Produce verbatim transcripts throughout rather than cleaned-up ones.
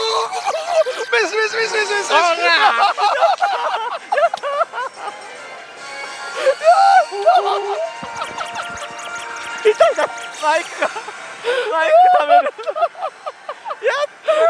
メスメスメスメスメスメス痛いな、マイクがマイク食べる。やったー。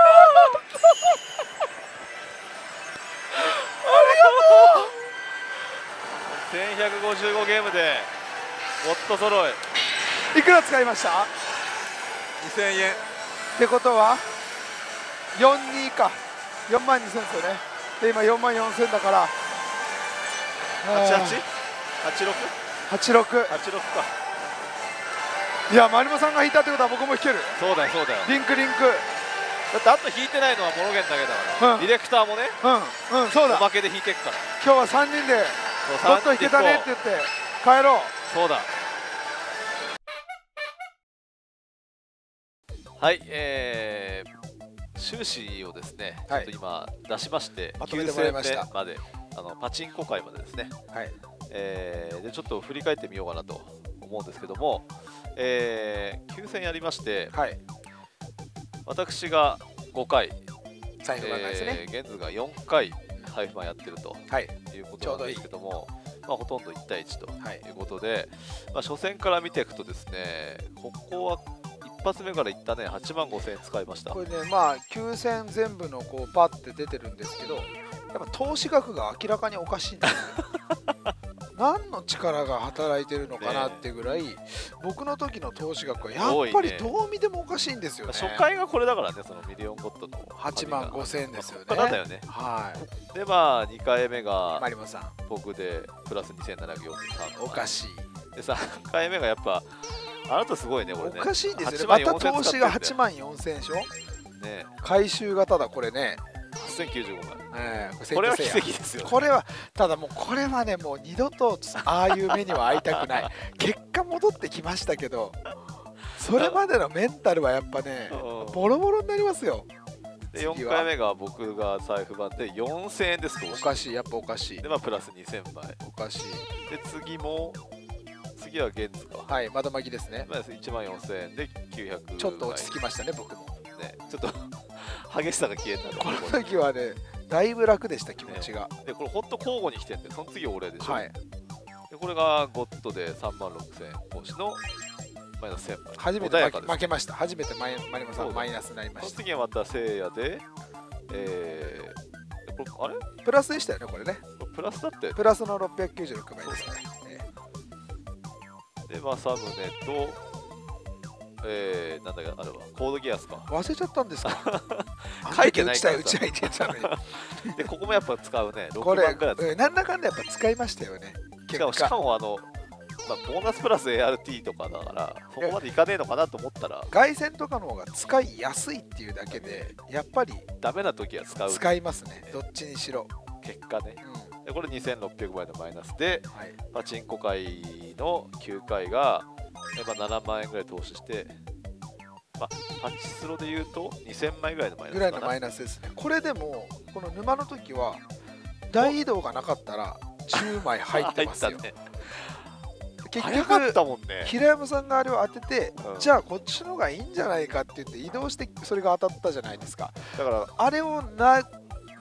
せんひゃくごじゅうごゲームでもっと揃いいくら使いました？ にせんえんってことはよんじゅうにかよんまんにせんですよね。で今よんまんよんせんだからはちはち？ はちろく？ はちろく。 はちろくか。 いやマリモさんが引いたってことは僕も引ける。 そうだよそうだよ。 リンクリンク。 だってあと引いてないのはモロゲンだけだから、 うんディレクターもねうんうんそうだ。 おまけで引いてくから。 今日はさんにんでそうもっと引けたねって言って帰ろう。 そうだ。はい、えー、収支をですね、 はいちょっと今出しましてまとめてもらいましたきゅうせんめまであのパチンコ会までですね、 はいえー、でちょっと振り返ってみようかなと思うんですけども、えー、きゅうせんやりまして、 はい私がごかい、 財布番ですね。 えー、ゲンズがよんかい財布マンやってるとはいいうことなんですけども、まあ、ほとんどいちたいいちとはいいうことで、まあ、初戦から見ていくとですね、ここは一発目からいったね、はちまんごせんえん使いました。 これねまあきゅうせん全部のこうパッて出てるんですけど、やっぱ投資額が明らかにおかしいんですよ何の力が働いてるのかなってぐらい、僕の時の投資額はやっぱりどう見てもおかしいんですよね。 初回がこれだからね、そのミリオンゴッドのはちまんごせんえんですよね。 ここからだよね。 はいでまあにかいめがマリモさん僕でプラスにせんななひゃくよんじゅうさんまん、 おかしい。 でさんかいめがやっぱあなたすごいねこれね。 おかしいんですよね。また投資がはちまんよんせんでしょ。 ね、 回収がただこれねはっせんきゅうじゅうごまん、 えー、 これは奇跡ですよ、ね、 これはただもうこれはねもう二度とああいう目には遭いたくない結果戻ってきましたけど、それまでのメンタルはやっぱねボロボロになりますよ。 でよんかいめが僕が財布版でよんせんえんですと。 おかしい、やっぱおかしい。 でまあプラスにせんまいおかしい。 で次も次はゲンズか、 はい窓巻きですね。 いちまんよんせんえんできゅうひゃくちょっと落ち着きましたね僕もね。ちょっと激しさが消えたねこの時はねだいぶ楽でした気持ちが、 ね、でこれほんと交互に来てんで、その次俺でしょ、 はい、 でこれがゴッドでさんまんろくせんえん投資のマイナスせんまい、 初めて負け、 穏やかです負けました。初めてマイマリモさんマイナスになりまそのした。 次はまたせいやで、えー、これあれプラスでしたよねこれね。 これプラスだってプラスのろっぴゃくきゅうじゅうろくまいですね。 でまあサムネとえー、なんだっけあれはコードギアスか忘れちゃったんですか書いてないから打ちたい打ちたいって言ってたのにでここもやっぱ使うねろくこればんくらい使う。 うんなんだかんだやっぱ使いましたよね。 しかもしかもあの、まあ、ボーナスプラス エーアールティー とかだからそこまでいかねえのかなと思ったら外線とかの方が使いやすいっていうだけでやっぱりダメな時は使う使いますね。どっちにしろ。 結果ね。 うんでこれにせんろっぴゃくまいのマイナスではい、 パチンコ会のきゅうかいがやっぱななまんえんぐらい投資して、まあ、パチスロで言うとにせんまいぐらいのマイナスかな。 ぐらいのマイナスですね。これでもこの沼の時は大移動がなかったらじゅうまい入ってますよ。 入ったね。 結早かっ局たもんね。 平山さんがあれを当てて、 うんじゃあこっちの方がいいんじゃないかって言って移動してそれが当たったじゃないですか。 だからあれをな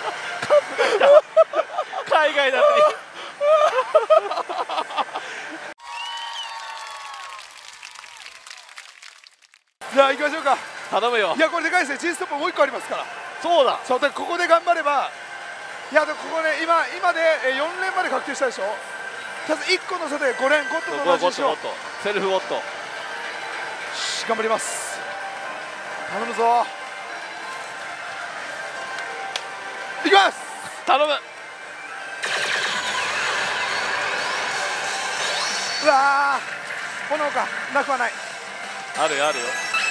海外だったりじゃあ行きましょうか。 頼むよ。 いやこれでかいですね。Gストップもういっこありますから。 そうだ。 そうだここで頑張れば、いやでもここね今今でえよん連まで確定したでしょ。ただいっこの差でご連、ゴッドと同じでしょ。 セルフゴッド。 よし頑張ります。頼むぞ。いきます。 頼む。 うわー炎かなくはない。 あるよあるよ。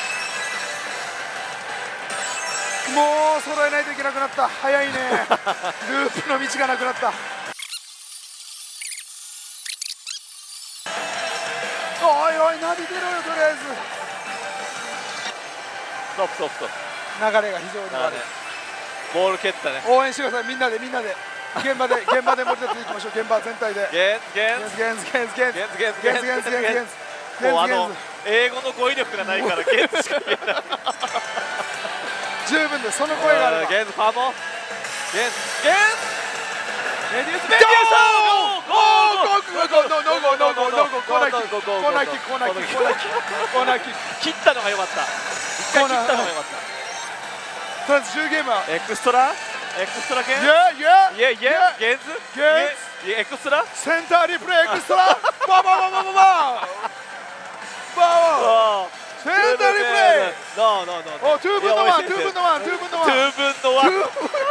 もう揃えないといけなくなった。早いねループの道がなくなった。おいおいナビ出ろよとりあえず。 ストップストップストップ。 流れが非常に悪い。 ボール蹴ったね。 応援してくださいみんなでみんなで。 現場で現場で盛り立てていきましょう。現場全体でゲンズゲンズゲンズゲンズゲンズゲンズゲンズゲンズゲンズゲンズゲンズゲンズもうあの英語の語彙力がないからゲンズしか言えない。 十分です。その声があれば。 ゲンズパモゲンズゲンズメディウスメディウスゴーゴーゴーゴーゴーゴーゴーゴーゴーゴーゴーコーナーキックコーナーキックコーナーキックコーナーキックコーナーキック切ったのが良かった。一回切ったのが良かった。 とりあえずじゅうゲームはエクストラエクストラゲンズイエイエイイエイイエイゲンズゲンズエクストラセンターリプレイエクストラババババババババセンターリプレイノーノーノーお、ツー分のワン、ツー分のワン、ツー分のワン、 ツー分のワン、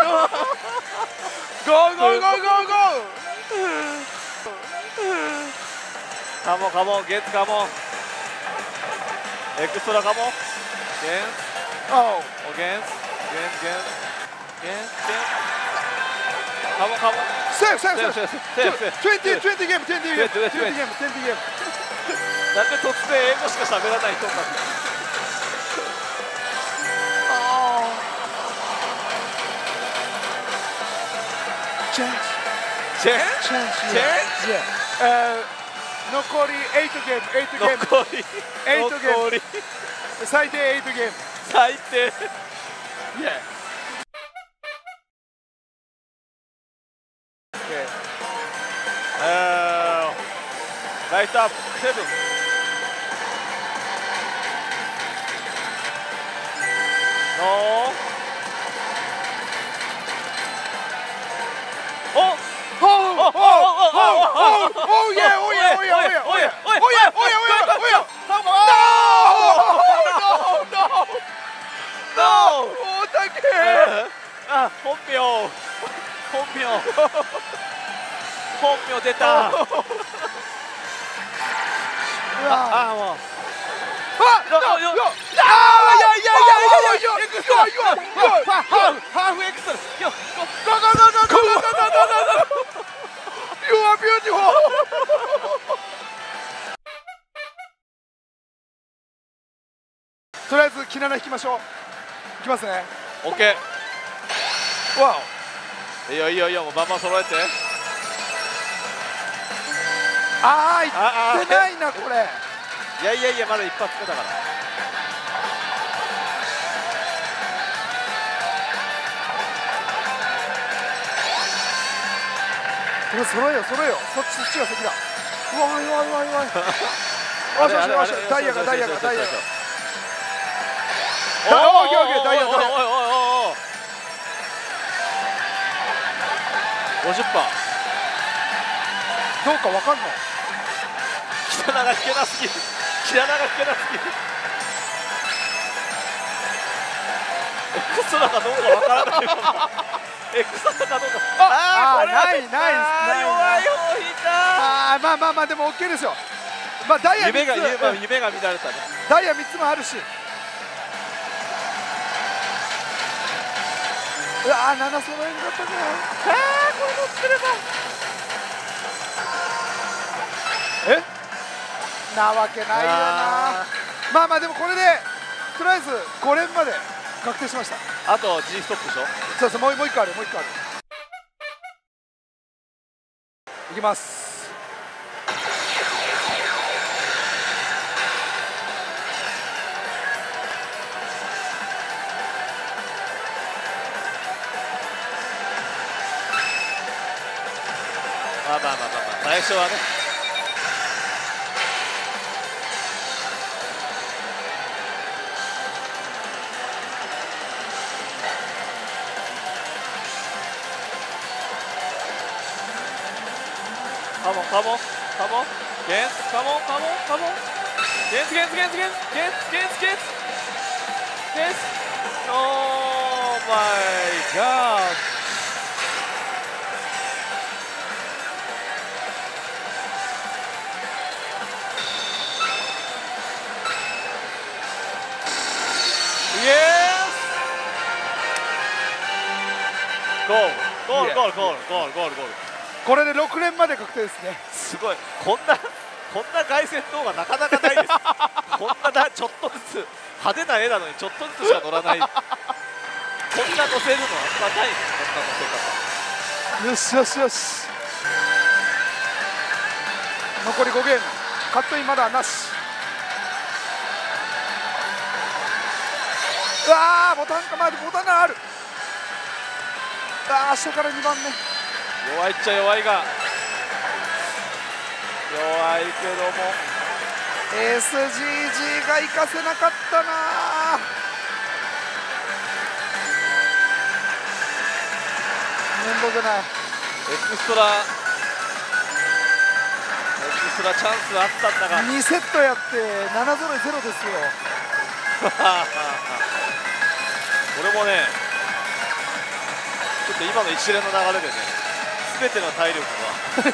ゴーゴーゴーゴーゴー。 カモンカモンゲンツカモンエクストラカモンゲンツおおゲンツゲンツゲンツゲンツゲンツカモンカモンセーフセーフセーフセーフセーフトゥエンティー、トゥエンティーゲーム、トゥエンティーゲーム、トゥエンティーゲーム、トゥエンティーゲーム。 なんで突然英語しか喋らない人か。 チェンジチェンチェンジチェンえー残りエイトゲーム、エイトゲーム、 残りエイトゲーム、 残り最低エイトゲーム。 最低。 イエーえーライトアップセブンのおお Oh, oh, oh, oh, oh, oh, yeah, oh, yeah, oh, yeah, oh, yeah, oh, yeah, oh, yeah, oh, yeah, oh, yeah, oh, yeah. No, no, no, no. 大竹。 あ、本名本名本名出た。あ、あ、もう。 あ、よ、よ、ああ、いやいやいやいやいや、エクストラ、ハーフ、 ハーフエクストラ、よ、 ゴーゴーゴーゴーゴーゴーゴーゴー。You are beautiful. とりあえずキナナ引きましょう。いきますね。 オッケー。わお。いいよいいよいいよ、もうバンバン揃えて。 ああ、いってないなこれ。 いやいやいや、まだ一発目だから。 これ揃えよ揃えよ。そっちそっちが先だ。うわうわうわうわ。よしよしよし。ダイヤがダイヤがダイヤが。おお、オッケーオッケー、ダイヤダイヤ。 おいおいおいおい。ごじゅっパー。 どうかわかんない。 キナナが引けなすぎる。キナナが引けなすぎる。エクストラかどうかわからない。エクストラかどうか。 ああ、ないないない。 弱い方引いた。 ああ、まあまあまあ、でもオッケーですよ。まあダイヤ夢がみっつ、 夢が乱れたね。 ダイヤみっつもあるし。うわー、なな揃えなかったか。 ああ、これ乗ってれば。 え？なわけないよな。まあまあでもこれでとりあえずご連まで確定しました。 あと G ストップでしょ。 そうそう、もうもう一個ある、もう一個ある。いきます。 まあまあまあまあまあ、最初はね。カモンカモンカモンゲンスカモンカモンカモンゲンスゲンスゲンスゲンスゲンスゲンスゲンスゲンスオーマイガー。イエスゴールゴールゴールゴールゴールゴールゴール。 これでろく連まで確定ですね。 すごい、こんなこんな凱旋動画なかなかないです。こんなだちょっとずつ派手な絵なのにちょっとずつしか乗らない。こんな乗せるのはあんまないです。こんな乗せ方。 よしよしよし。残りごゲーム、カットインまだなし。うわー、ボタンか、まだボタンがある。あー、下からにばんめ。 弱いっちゃ弱いが、弱いけどもエスジージー が行かせなかったな。面倒くない。 エクストラエクストラチャンスあったんだがにセットやってななゼロゼロですよ。 俺もね、ちょっと今の一連の流れでね、全ての体力が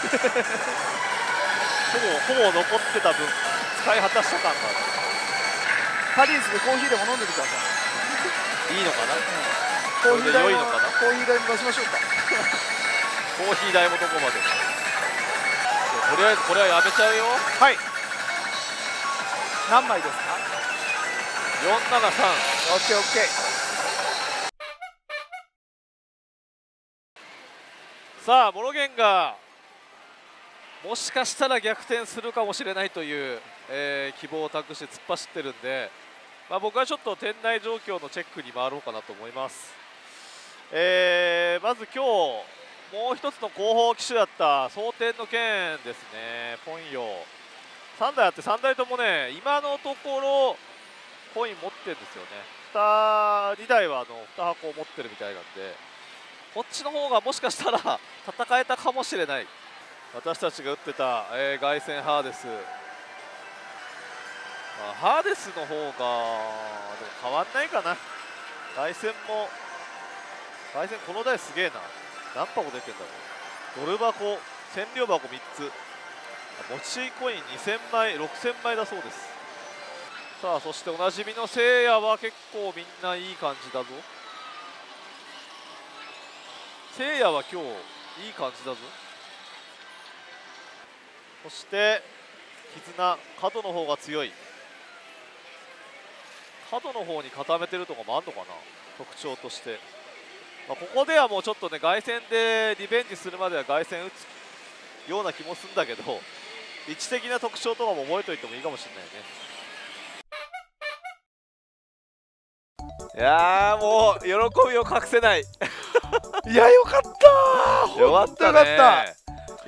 ほぼほぼ残ってた分使い果たした感がある。 タリーズでコーヒーでも飲んでてください。 いいのかな、 コーヒー代もこれで良いのかな、 コーヒー代も出しましょうか。 コーヒー代もどこまで。とりあえずこれはやめちゃうよ。 はい。何枚ですか？ よんななさん。 オッケーオッケー。 さあモロゲンがもしかしたら逆転するかもしれないという、えー、希望を託して突っ走ってるんで、まあ、僕はちょっと店内状況のチェックに回ろうかなと思います。えー、まず今日もう一つの後方機種だった蒼天の剣ですね。ポンヨさんだいあってさんだいともね、今のところコイン持ってるんですよね。にだいはあのに箱を持ってるみたいなんで、こっちの方がもしかしたら戦えたかもしれない。私たちが打ってた、えー、凱旋ハーデス、まあ、ハーデスの方がでも変わんないかな。凱旋も凱旋この台すげえな。何箱出てんだろう。ドル箱、千両箱みっつ、持ちコインにせんまい、ろくせんまいだそうです。さあそしておなじみのせいやは結構みんないい感じだぞ。せいやは今日いい感じだぞ。そして絆、角の方が強い。角の方に固めてるとかもあるのかな、特徴として。まあ、ここではもうちょっとね、凱旋でリベンジするまでは凱旋打つような気もするんだけど、位置的な特徴とかも覚えておいてもいいかもしれないね。いやーもう喜びを隠せない。 いや、よかったー。 よかったね。 よかった。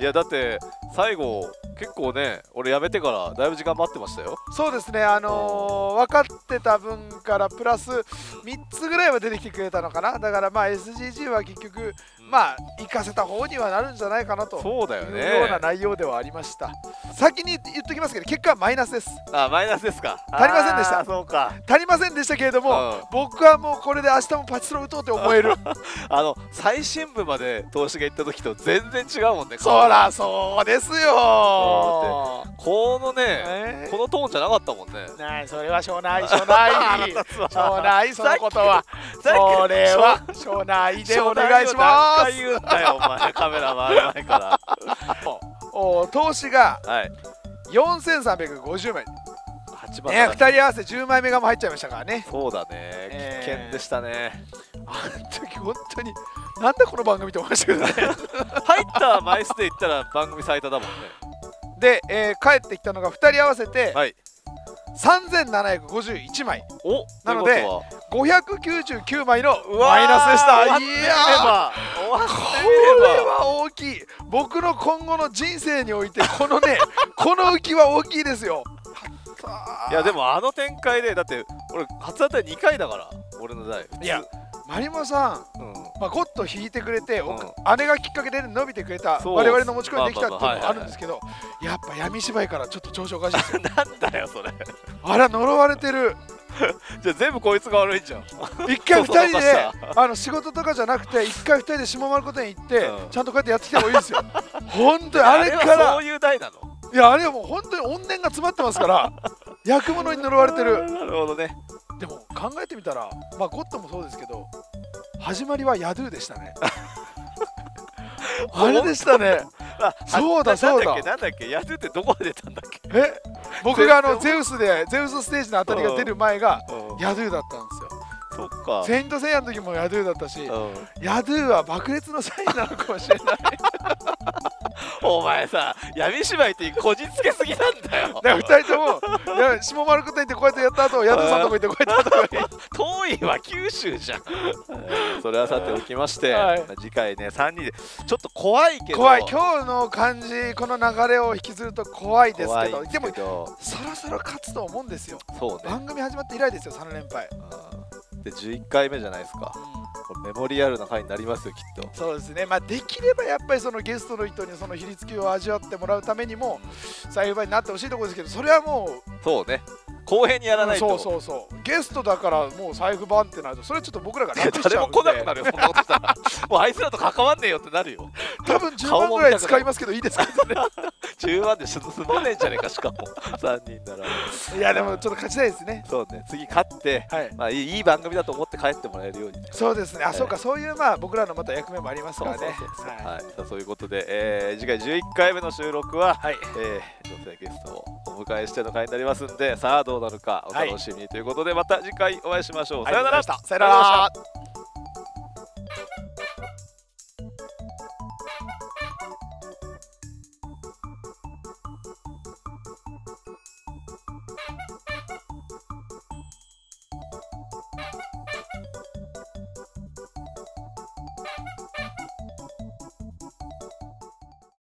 いやだって最後結構ね、俺やめてからだいぶ時間待ってましたよ。 そうですね、あのー、分かってた分からプラスみっつぐらいは出てきてくれたのかな。だからまあ エスジージー は結局、うん、まあ行かせた方にはなるんじゃないかなとそうだよね、 いうような内容ではありました。先に言っときますけど、結果はマイナスです。 あ、マイナスですか。 足りませんでした。 そうか、 足りませんでしたけれども、うん、僕はもうこれで明日もパチスロ打とうって思える。 あの最新部まで投資が行った時と全然違うもんね。 そらそうですよ。 このね、えー、このトーンじゃなかったもんね。 ない、それはしょうない、しょうない、しょうない、そのことは。それはしょうないでお願いします。 何回言うんだよ、お前、カメラ回る前から。 お投資がよんせんさんびゃくごじゅうまい。ね、ふたり合わせじゅうまいめがも入っちゃいましたからね。 そうだね、危険でしたね。 あの時本当になんだこの番組と思いましたけどね。 入った枚数で言ったら番組最多だもんね。 で、えー、帰ってきたのがふたり合わせて、はい、さんぜんななひゃくごじゅういちまい。おなのでごひゃくきゅうじゅうきゅうまいのマイナスでした。いやー、これは大きい。僕の今後の人生においてこのねこの浮きは大きいですよ。 いやでもあの展開でだって俺初当たりにかいだから俺の代。 いやマリモさん、うん、まあゴッド引いてくれて、うん、姉がきっかけで伸びてくれた我々の持ち込みできたっていうのもあるんですけど、やっぱ闇芝居からちょっと調子おかしいですよ。 なんだよそれ。 あら呪われてる。 じゃあ全部こいつが悪いんじゃん。 一回二人であの仕事とかじゃなくて一回二人で下丸御殿行って、うん、ちゃんとこうやってやってきた方がいいですよ。本当にあれからそういう代なの。 いやあれはもう本当に怨念が詰まってますから役物に呪われてる。 なるほどね。 でも考えてみたら、まあゴッドもそうですけど始まりはヤドゥでしたね。あれでしたね。そうだそうだ。 なんだっけ、ヤドゥってどこで出たんだっけ。 え、僕があのゼウスでゼウスステージのあたりが出る前がヤドゥだったんですよ。 そっか。 セイントセイヤの時もヤドゥだったし、 うんヤドゥは爆裂のサインなのかもしれない。 お前さ、闇芝居ってこじつけすぎなんだよ。 でふたりともいや下丸くんと行ってこうやってやった後ヤドゥさんとこ行ってこうやった後がいい。 遠いは九州じゃん。それはさておきまして、 はい、 次回ねさんにんでちょっと怖いけど、 怖い。今日の感じこの流れを引きずると怖いですけど、 ででももそろそろ勝つと思うんですよ。 そうね。 番組始まって以来ですよ、さん連敗。 うん、でじゅういっかいめじゃないですか。これメモリアルな回になりますよきっと。 そうですね、まあ、できればやっぱりそのゲストの人にその比率級を味わってもらうためにも最後になってほしいところですけど、それはもうそうね。公平にやらないと。 そうそうそう、ゲストだからもう財布番ってなるとそれはちょっと僕らが楽しちゃうんで。 誰も来なくなるよそんなことしたら。もうあいつらと関わんねえよってなるよ。 多分じゅうまんぐらい使いますけどいいですかね。 じゅうまんで済まねえんじゃねえかしかもさんにんなら。 いやでもちょっと勝ちたいですね。 そうね、次勝って、 はい、 まあいい、いい番組だと思って帰ってもらえるように、ね、 そうですね。あ、 えー、 そうか、そういうまあ僕らのまた役目もありますからね。 はい、さあそういうことで、えー、次回じゅういっかいめの収録は、はい、えー、女性ゲストをお迎えしての回になりますんで、さあどうなるかお楽しみにということで、また次回お会いしましょう。さよなら。 さよなら。